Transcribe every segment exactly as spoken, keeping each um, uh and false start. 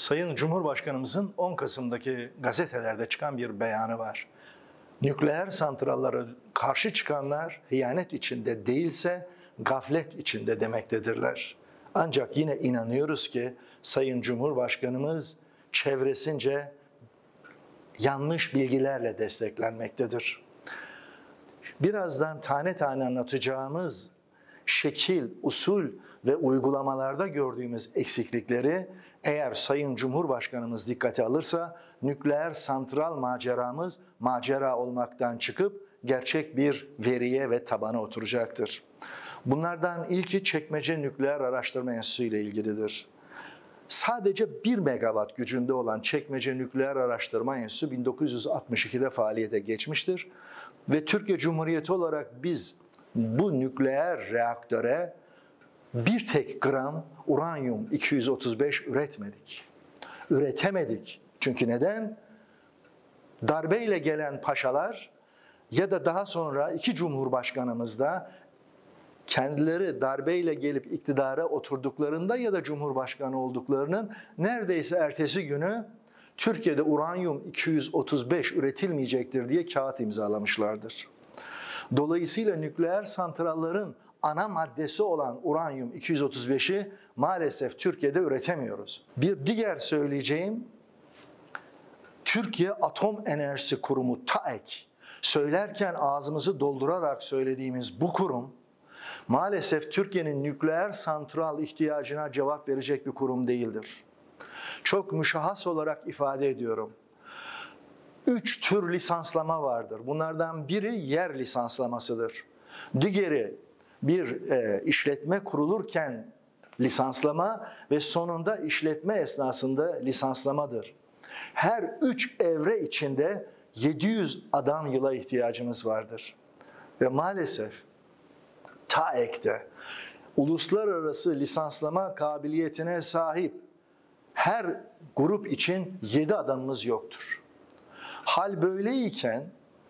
Sayın Cumhurbaşkanımızın on Kasım'daki gazetelerde çıkan bir beyanı var. Nükleer santrallara karşı çıkanlar hıyanet içinde değilse gaflet içinde demektedirler. Ancak yine inanıyoruz ki Sayın Cumhurbaşkanımız çevresince yanlış bilgilerle desteklenmektedir. Birazdan tane tane anlatacağımız şekil, usul ve uygulamalarda gördüğümüz eksiklikleri eğer Sayın Cumhurbaşkanımız dikkate alırsa nükleer santral maceramız macera olmaktan çıkıp gerçek bir veriye ve tabana oturacaktır. Bunlardan ilki Çekmece Nükleer Araştırma Enstitüsü ile ilgilidir. Sadece bir megawatt gücünde olan Çekmece Nükleer Araştırma Enstitüsü bin dokuz yüz altmış ikide faaliyete geçmiştir. Ve Türkiye Cumhuriyeti olarak biz bu nükleer reaktöre bir tek gram uranyum iki yüz otuz beş üretmedik. Üretemedik. Çünkü neden? Darbeyle gelen paşalar ya da daha sonra iki cumhurbaşkanımız da kendileri darbeyle gelip iktidara oturduklarında ya da cumhurbaşkanı olduklarının neredeyse ertesi günü Türkiye'de uranyum iki yüz otuz beş üretilmeyecektir diye kağıt imzalamışlardır. Dolayısıyla nükleer santrallerin ana maddesi olan uranyum iki yüz otuz beşi maalesef Türkiye'de üretemiyoruz. Bir diğer söyleyeceğim, Türkiye Atom Enerjisi Kurumu TAEK, söylerken ağzımızı doldurarak söylediğimiz bu kurum, maalesef Türkiye'nin nükleer santral ihtiyacına cevap verecek bir kurum değildir. Çok müşahhas olarak ifade ediyorum. Üç tür lisanslama vardır. Bunlardan biri yer lisanslamasıdır. Diğeri bir e, işletme kurulurken lisanslama ve sonunda işletme esnasında lisanslamadır. Her üç evre içinde yedi yüz adam yıla ihtiyacımız vardır. Ve maalesef TAEK'te uluslararası lisanslama kabiliyetine sahip her grup için yedi adamımız yoktur. Hal böyleyken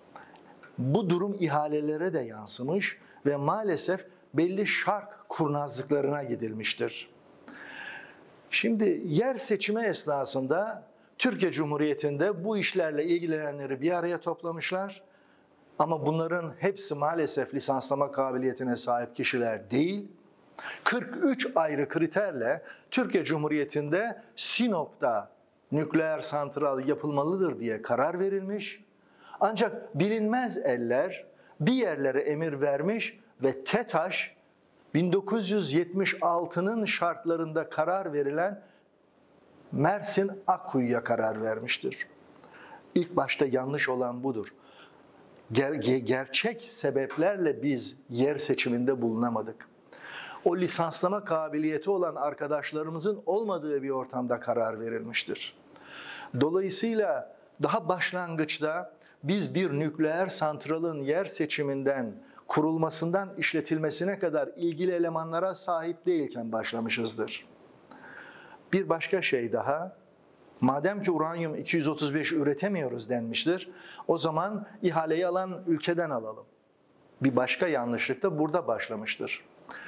bu durum ihalelere de yansımış ve maalesef belli şart kurnazlıklarına gidilmiştir. Şimdi yer seçimi esnasında Türkiye Cumhuriyeti'nde bu işlerle ilgilenenleri bir araya toplamışlar. Ama bunların hepsi maalesef lisanslama kabiliyetine sahip kişiler değil. kırk üç ayrı kriterle Türkiye Cumhuriyeti'nde Sinop'ta nükleer santral yapılmalıdır diye karar verilmiş. Ancak bilinmez eller bir yerlere emir vermiş ve TETAŞ bin dokuz yüz yetmiş altının şartlarında karar verilen Mersin Akkuyu'ya karar vermiştir. İlk başta yanlış olan budur. Ger gerçek sebeplerle biz yer seçiminde bulunamadık. O lisanslama kabiliyeti olan arkadaşlarımızın olmadığı bir ortamda karar verilmiştir. Dolayısıyla daha başlangıçta biz bir nükleer santralın yer seçiminden, kurulmasından işletilmesine kadar ilgili elemanlara sahip değilken başlamışızdır. Bir başka şey daha, madem ki uranyum iki yüz otuz beş üretemiyoruz denmiştir, o zaman ihaleyi alan ülkeden alalım. Bir başka yanlışlık da burada başlamıştır.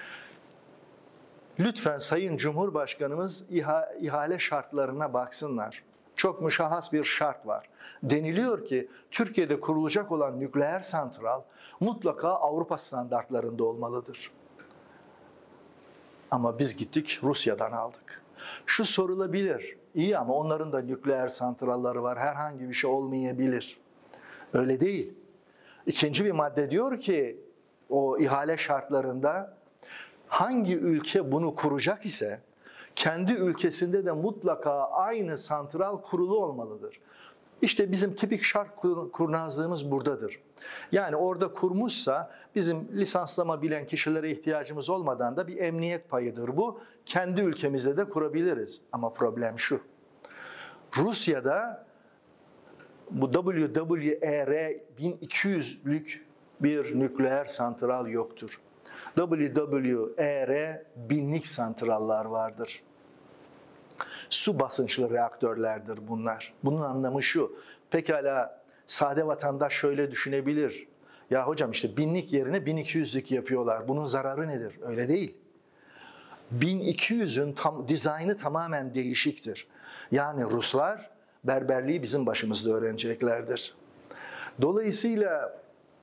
Lütfen Sayın Cumhurbaşkanımız ihale şartlarına baksınlar. Çok müşahhas bir şart var. Deniliyor ki Türkiye'de kurulacak olan nükleer santral mutlaka Avrupa standartlarında olmalıdır. Ama biz gittik Rusya'dan aldık. Şu sorulabilir, iyi ama onların da nükleer santralları var, herhangi bir şey olmayabilir. Öyle değil. İkinci bir madde diyor ki o ihale şartlarında hangi ülke bunu kuracak ise kendi ülkesinde de mutlaka aynı santral kurulu olmalıdır. İşte bizim tipik şart kurnazlığımız buradadır. Yani orada kurmuşsa bizim lisanslama bilen kişilere ihtiyacımız olmadan da bir emniyet payıdır bu. Kendi ülkemizde de kurabiliriz. Ama problem şu. Rusya'da bu W W E R bin iki yüzlük bir nükleer santral yoktur. W W E R binlik santrallar vardır. Su basınçlı reaktörlerdir bunlar. Bunun anlamı şu. Pekala sade vatandaş şöyle düşünebilir. Ya hocam işte binlik yerine bin iki yüzlük yapıyorlar. Bunun zararı nedir? Öyle değil. bin iki yüzün tam, dizaynı tamamen değişiktir. Yani Ruslar berberliği bizim başımızda öğreneceklerdir. Dolayısıyla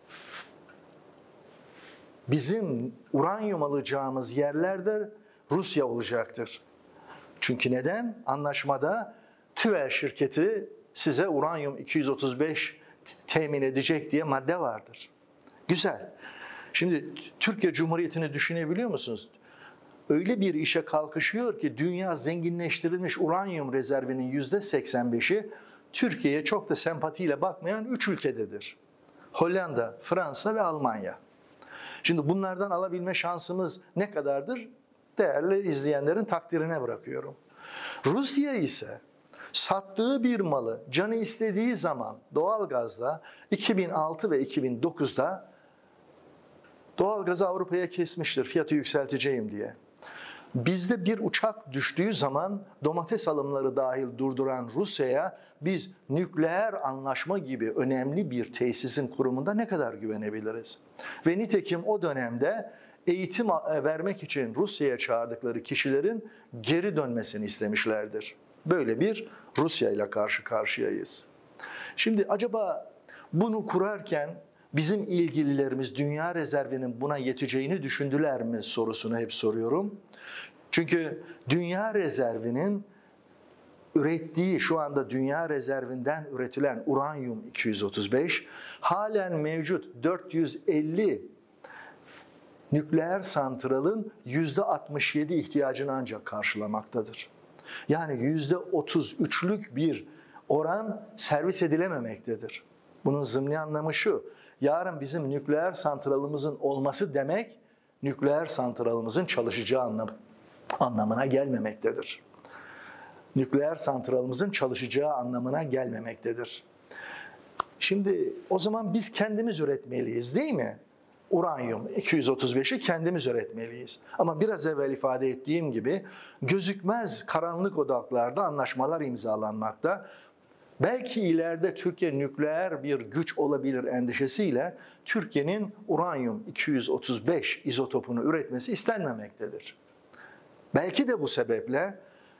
bizim uranyum alacağımız yerlerde Rusya olacaktır. Çünkü neden? Anlaşmada TÜVEL şirketi size uranyum iki yüz otuz beş temin edecek diye madde vardır. Güzel. Şimdi Türkiye Cumhuriyeti'ni düşünebiliyor musunuz? Öyle bir işe kalkışıyor ki dünya zenginleştirilmiş uranyum rezervinin yüzde seksen beşi Türkiye'ye çok da sempatiyle bakmayan üç ülkededir. Hollanda, Fransa ve Almanya. Şimdi bunlardan alabilme şansımız ne kadardır? Değerli izleyenlerin takdirine bırakıyorum. Rusya ise sattığı bir malı canı istediği zaman doğalgazda iki bin altı ve iki bin dokuzda doğalgazı Avrupa'ya kesmiştir, fiyatı yükselteceğim diye. Bizde bir uçak düştüğü zaman domates alımları dahil durduran Rusya'ya biz nükleer anlaşma gibi önemli bir tesisin kurumunda ne kadar güvenebiliriz? Ve nitekim o dönemde eğitim vermek için Rusya'ya çağırdıkları kişilerin geri dönmesini istemişlerdir. Böyle bir Rusya ile karşı karşıyayız. Şimdi acaba bunu kurarken bizim ilgililerimiz dünya rezervinin buna yeteceğini düşündüler mi sorusunu hep soruyorum. Çünkü dünya rezervinin ürettiği, şu anda dünya rezervinden üretilen uranyum iki yüz otuz beş halen mevcut dört yüz elli nükleer santralın yüzde altmış yedi ihtiyacını ancak karşılamaktadır. Yani yüzde otuz üçlük bir oran servis edilememektedir. Bunun zımni anlamı şu: yarın bizim nükleer santralımızın olması demek, nükleer santralımızın çalışacağı anlam, anlamına gelmemektedir. Nükleer santralımızın çalışacağı anlamına gelmemektedir. Şimdi o zaman biz kendimiz üretmeliyiz, değil mi? Uranyum iki yüz otuz beşi kendimiz üretmeliyiz. Ama biraz evvel ifade ettiğim gibi gözükmez karanlık odaklarda anlaşmalar imzalanmakta. Belki ileride Türkiye nükleer bir güç olabilir endişesiyle Türkiye'nin uranyum iki yüz otuz beş izotopunu üretmesi istenmemektedir. Belki de bu sebeple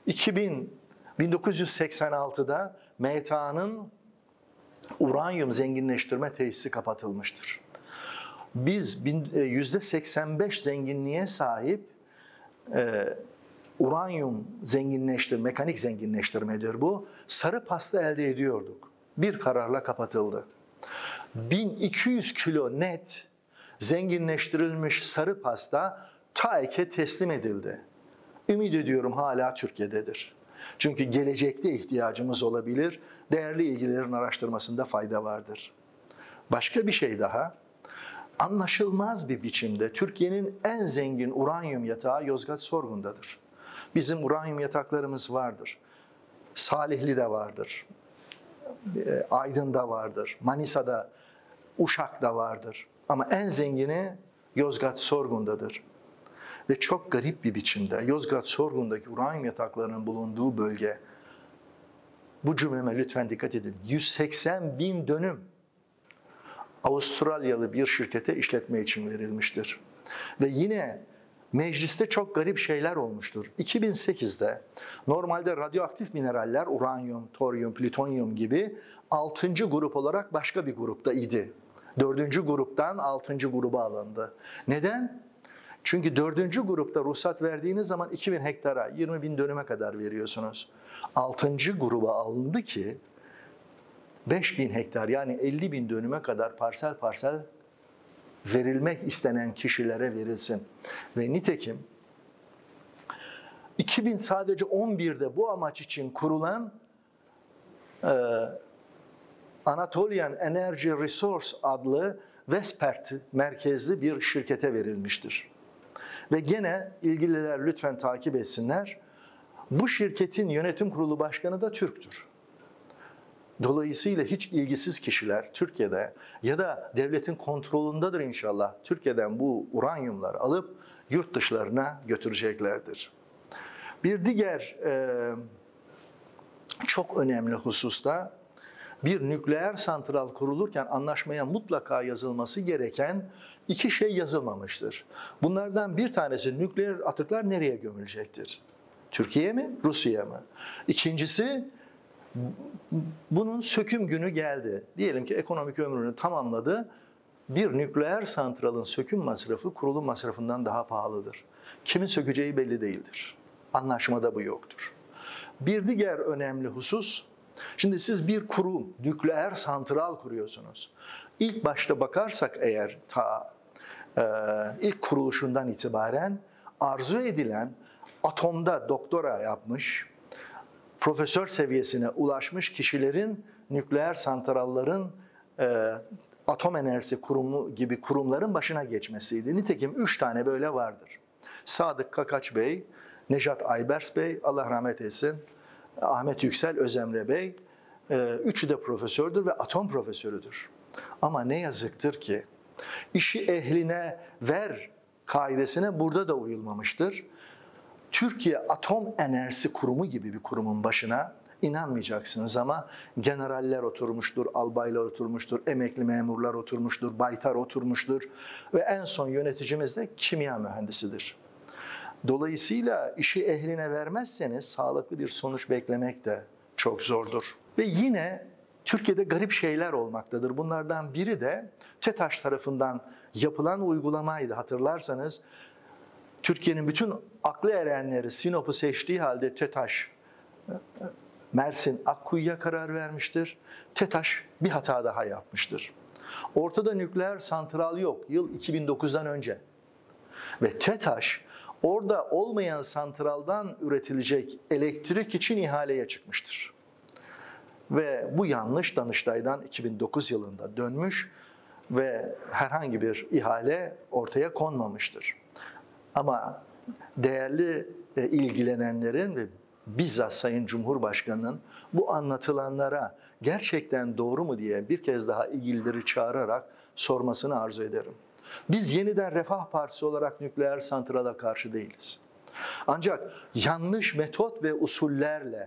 bin dokuz yüz seksen altıda M T A'nın uranyum zenginleştirme tesisi kapatılmıştır. Biz yüzde seksen beş zenginliğe sahip e, uranyum zenginleştirme, mekanik zenginleştirmedir bu, sarı pasta elde ediyorduk. Bir kararla kapatıldı. bin iki yüz kilo net zenginleştirilmiş sarı pasta TAİK'e teslim edildi. Ümit ediyorum hala Türkiye'dedir. Çünkü gelecekte ihtiyacımız olabilir. Değerli ilgililerin araştırmasında fayda vardır. Başka bir şey daha. Anlaşılmaz bir biçimde Türkiye'nin en zengin uranyum yatağı Yozgat Sorgun'dadır. Bizim uranyum yataklarımız vardır. Salihli'de vardır. Aydın'da vardır. Manisa'da, Uşak'ta vardır. Ama en zengini Yozgat Sorgun'dadır. Ve çok garip bir biçimde Yozgat Sorgun'daki uranyum yataklarının bulunduğu bölge, bu cümleme lütfen dikkat edin, yüz seksen bin dönüm Avustralyalı bir şirkete işletme için verilmiştir. Ve yine mecliste çok garip şeyler olmuştur. iki bin sekizde normalde radyoaktif mineraller uranyum, toryum, plütonyum gibi altıncı grup olarak başka bir grupta idi. dördüncü gruptan altıncı gruba alındı. Neden? Çünkü dördüncü grupta ruhsat verdiğiniz zaman iki bin hektara, yirmi bin dönüme kadar veriyorsunuz. altıncı gruba alındı ki beş bin hektar, yani elli bin dönüme kadar parsel parsel verilmek istenen kişilere verilsin. Ve nitekim iki bin sadece on birde bu amaç için kurulan e, Anatolian Energy Resource adlı Vespert merkezli bir şirkete verilmiştir. Ve gene ilgililer lütfen takip etsinler. Bu şirketin yönetim kurulu başkanı da Türk'tür. Dolayısıyla hiç ilgisiz kişiler Türkiye'de ya da devletin kontrolündedir inşallah, Türkiye'den bu uranyumları alıp yurt dışlarına götüreceklerdir. Bir diğer e, çok önemli hususta bir nükleer santral kurulurken anlaşmaya mutlaka yazılması gereken iki şey yazılmamıştır. Bunlardan bir tanesi nükleer atıklar nereye gömülecektir? Türkiye mi, Rusya mı? İkincisi, bunun söküm günü geldi. Diyelim ki ekonomik ömrünü tamamladı. Bir nükleer santralın söküm masrafı kurulum masrafından daha pahalıdır. Kimin sökeceği belli değildir. Anlaşmada bu yoktur. Bir diğer önemli husus, şimdi siz bir kurum, nükleer santral kuruyorsunuz. İlk başta bakarsak eğer ta e, ilk kuruluşundan itibaren arzu edilen atomda doktora yapmış, profesör seviyesine ulaşmış kişilerin nükleer santrallerin e, atom enerjisi kurumu gibi kurumların başına geçmesiydi. Nitekim üç tane böyle vardır. Sadık Kakaç Bey, Nejat Aybers Bey, Allah rahmet eylesin, Ahmet Yüksel Özemre Bey, e, üçü de profesördür ve atom profesörüdür. Ama ne yazıktır ki işi ehline ver kaidesine burada da uyulmamıştır. Türkiye Atom Enerjisi Kurumu gibi bir kurumun başına inanmayacaksınız ama generaller oturmuştur, albaylar oturmuştur, emekli memurlar oturmuştur, baytar oturmuştur ve en son yöneticimiz de kimya mühendisidir. Dolayısıyla işi ehline vermezseniz sağlıklı bir sonuç beklemek de çok zordur. Ve yine Türkiye'de garip şeyler olmaktadır. Bunlardan biri de TETAŞ tarafından yapılan uygulamaydı. Hatırlarsanız Türkiye'nin bütün aklı erenleri Sinop'u seçtiği halde TETAŞ, Mersin Akkuyu'ya karar vermiştir. TETAŞ bir hata daha yapmıştır. Ortada nükleer santral yok. Yıl iki bin dokuzdan önce. Ve TETAŞ orada olmayan santraldan üretilecek elektrik için ihaleye çıkmıştır. Ve bu yanlış Danıştay'dan iki bin dokuz yılında dönmüş ve herhangi bir ihale ortaya konmamıştır. Ama değerli ilgilenenlerin ve bizzat Sayın Cumhurbaşkanı'nın bu anlatılanlara gerçekten doğru mu diye bir kez daha ilgilileri çağırarak sormasını arzu ederim. Biz yeniden Refah Partisi olarak nükleer santrala karşı değiliz. Ancak yanlış metot ve usullerle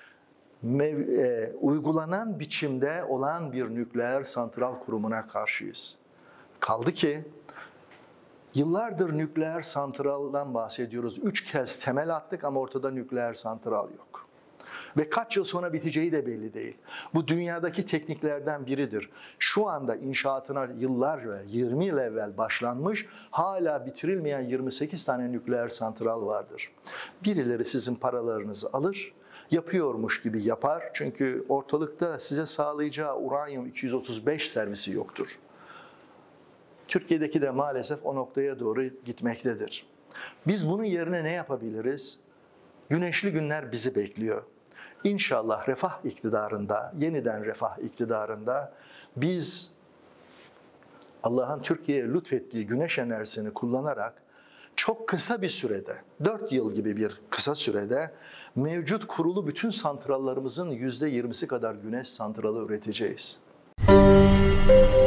e, uygulanan biçimde olan bir nükleer santral kurumuna karşıyız. Kaldı ki yıllardır nükleer santraldan bahsediyoruz. Üç kez temel attık ama ortada nükleer santral yok. Ve kaç yıl sonra biteceği de belli değil. Bu dünyadaki tekniklerden biridir. Şu anda inşaatına yıllar ve yirmi yıl evvel başlanmış, hala bitirilmeyen yirmi sekiz tane nükleer santral vardır. Birileri sizin paralarınızı alır, yapıyormuş gibi yapar. Çünkü ortalıkta size sağlayacağı uranyum iki yüz otuz beş servisi yoktur. Türkiye'deki de maalesef o noktaya doğru gitmektedir. Biz bunun yerine ne yapabiliriz? Güneşli günler bizi bekliyor. İnşallah refah iktidarında, yeniden refah iktidarında biz Allah'ın Türkiye'ye lütfettiği güneş enerjisini kullanarak çok kısa bir sürede, dört yıl gibi bir kısa sürede mevcut kurulu bütün santrallarımızın yüzde yirmisi kadar güneş santralı üreteceğiz.